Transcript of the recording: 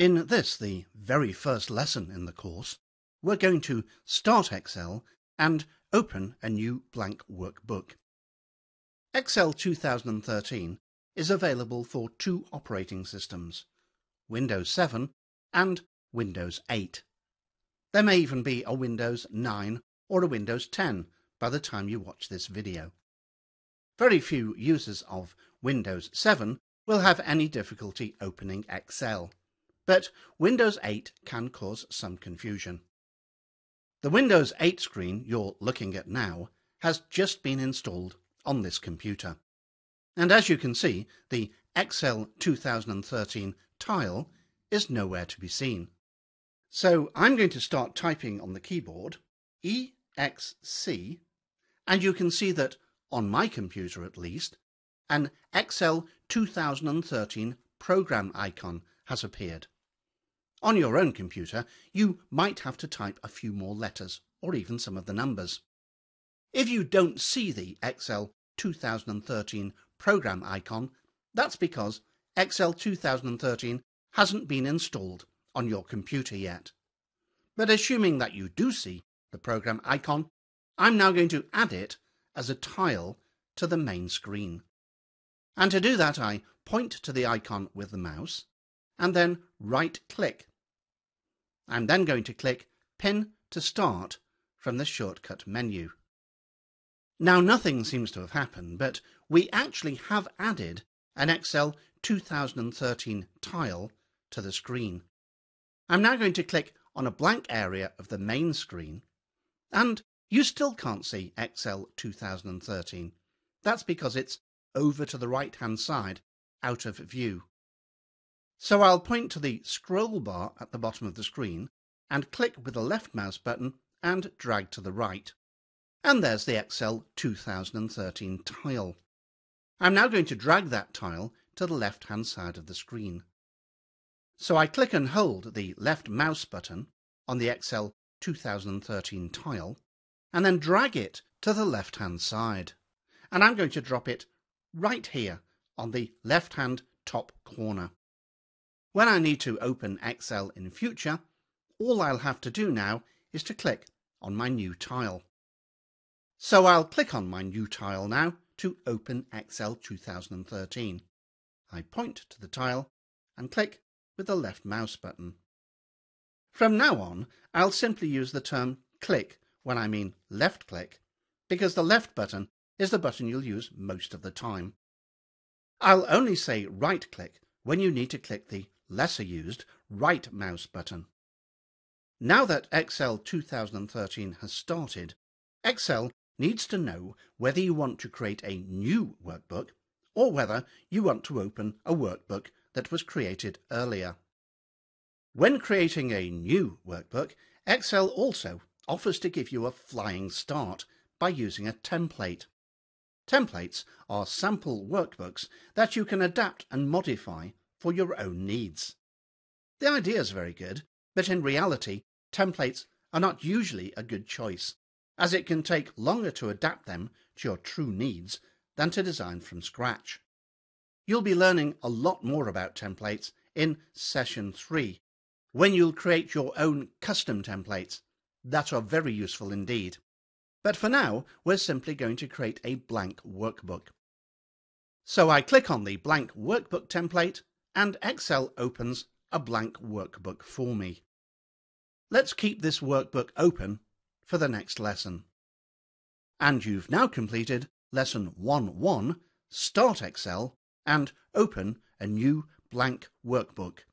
In this, the very first lesson in the course, we're going to start Excel and open a new blank workbook. Excel 2013 is available for two operating systems, Windows 7 and Windows 8. There may even be a Windows 9 or a Windows 10 by the time you watch this video. Very few users of Windows 7 will have any difficulty opening Excel, but Windows 8 can cause some confusion. The Windows 8 screen you're looking at now has just been installed on this computer. And as you can see, the Excel 2013 tile is nowhere to be seen. So I'm going to start typing on the keyboard EXC, and you can see that, on my computer at least, an Excel 2013 program icon has appeared. On your own computer, you might have to type a few more letters, or even some of the numbers. If you don't see the Excel 2013 program icon, that's because Excel 2013 hasn't been installed on your computer yet. But assuming that you do see the program icon, I'm now going to add it as a tile to the main screen. And to do that, I point to the icon with the mouse and then right-click. I'm then going to click Pin to Start from the shortcut menu. Now nothing seems to have happened, but we actually have added an Excel 2013 tile to the screen. I'm now going to click on a blank area of the main screen, and you still can't see Excel 2013. That's because it's over to the right-hand side, out of view. So I'll point to the scroll bar at the bottom of the screen and click with the left mouse button and drag to the right. And there's the Excel 2013 tile. I'm now going to drag that tile to the left-hand side of the screen. So I click and hold the left mouse button on the Excel 2013 tile and then drag it to the left-hand side. And I'm going to drop it right here on the left-hand top corner. When I need to open Excel in future, all I'll have to do now is to click on my new tile. So I'll click on my new tile now to open Excel 2013. I point to the tile and click with the left mouse button. From now on, I'll simply use the term click when I mean left click, because the left button is the button you'll use most of the time. I'll only say right click when you need to click the lesser used right mouse button. Now that Excel 2013 has started, Excel needs to know whether you want to create a new workbook or whether you want to open a workbook that was created earlier. When creating a new workbook, Excel also offers to give you a flying start by using a template. Templates are sample workbooks that you can adapt and modify for your own needs. The idea is very good, but in reality, templates are not usually a good choice, as it can take longer to adapt them to your true needs than to design from scratch. You'll be learning a lot more about templates in Session 3, when you'll create your own custom templates that are very useful indeed. But for now, we're simply going to create a blank workbook. So I click on the blank workbook template, and Excel opens a blank workbook for me. Let's keep this workbook open for the next lesson. And you've now completed Lesson 1.1, Start Excel and Open a New Blank Workbook.